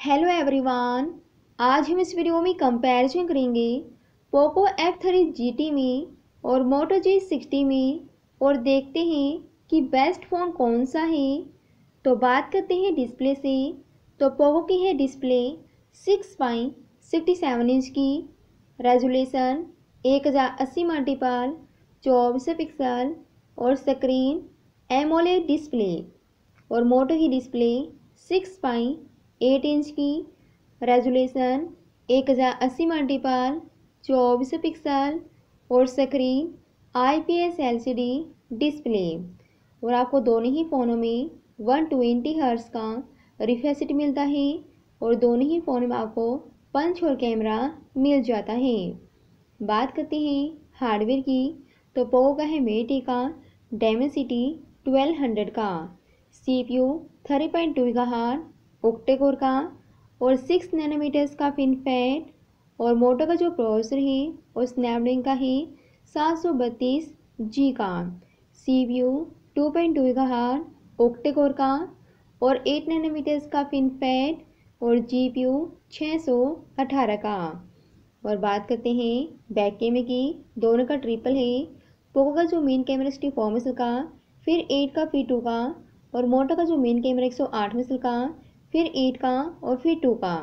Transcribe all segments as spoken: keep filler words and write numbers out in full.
Hello everyone, आज हम इस वीडियो में कंपैरिजन करेंगे Poco F three G T में और मोटो जी सिक्सटी में और देखते हैं कि बेस्ट फ़ोन कौन सा है। तो बात करते हैं डिस्प्ले से। तो पोको की है display six point sixty seven inch की, रेजोल्यूशन एक हज़ार अस्सी मल्टीपल चौबीस पिक्सल और स्क्रीन एमोलेड डिस्प्ले। और मोटो की display six point eight inch की, रेजोल्यूशन एक हज़ार अस्सी मल्टीपल चौबीस पिक्सल और स्क्रीन आईपीएस एलसीडी डिस्प्ले। और आपको दोनों ही फ़ोनों में वन ट्वेंटी हर्ट्ज़ का रिफ्रेश रेट मिलता है और दोनों ही फ़ोन में आपको पंच और कैमरा मिल जाता है। बात करते हैं हार्डवेयर की। तो पोको का है मेटी का डायमेंसिटी ट्वेल्व हंड्रेड का, CPU three point two gigahertz octa core का और सिक्स नैनोमीटर्स का फिनफेट। और मोटो का जो प्रोसेसर है वो स्नैपड्रैगन का है सात सौ बत्तीस जी का, CPU two point two gigahertz octa core का और एट नैनोमीटर्स का फिनफेट और जीपीयू छः सौ अठारह का। और बात करते हैं बैक कैमरे की। दोनों का ट्रिपल है। पोको का जो main camera sixty four megapixel का, फिर एट का फिर टू का, और मोटो का जो मेन कैमरा एक सौ आठ मेगापिक्सल का, फिर एट का और फिर टू का।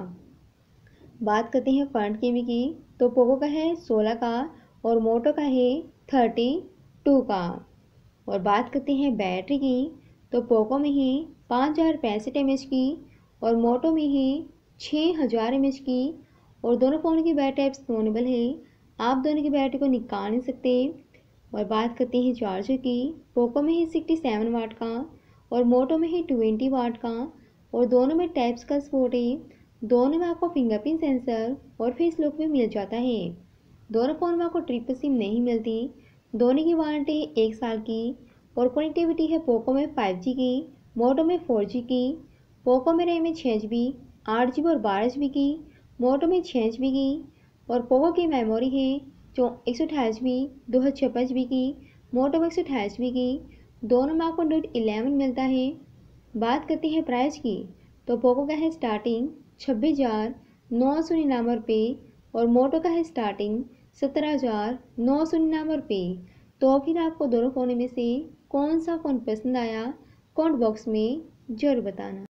बात करते हैं फ्रंट कैमरे की। तो पोको का है सोलह का और मोटो का है थर्टी टू का। और बात करते हैं बैटरी की। तो पोको में है पाँच हज़ार पैंसठ एम एच की और मोटो में है छः हज़ार एम एच की। और दोनों फ़ोन की बैटरी टाइप स्टोनेबल है, आप दोनों की बैटरी को निकाल नहीं सकते। और बात करते हैं चार्जर की। पोको में है सिक्सटी सेवन वाट का और मोटो में है ट्वेंटी वाट का और दोनों में टाइप्स का सपोर्ट है। दोनों में आपको फिंगरप्रिंट सेंसर और फेस लॉक भी मिल जाता है। दोनों फ़ोन में आपको ट्रिपल सिम नहीं मिलती। दोनों की वारंटी है एक साल की और कनेक्टिविटी है पोको में फाइव जी की, मोटो में फोर जी की। पोको में रैम है छः जी बी आठ जी बी और बारह जी बी की, मोटो में छः जी बी की। और पोको की मेमोरी है जो एक सौ अठाईस जी बी दो सौ छप्पन जी बी की, मोटो में एक सौ अठाईस जी बी की। दोनों में आपको एंड्रॉइड इलेवन मिलता है। बात करते हैं प्राइस की। तो पोको का है स्टार्टिंग छब्बीस हज़ार नौ सौ निन्यानवे रुपये और मोटो का है स्टार्टिंग सत्रह हज़ार नौ सौ निन्यानवे रुपये। तो फिर आपको दोनों फ़ोन में से कौन सा फ़ोन पसंद आया कमेंट बॉक्स में ज़रूर बताना।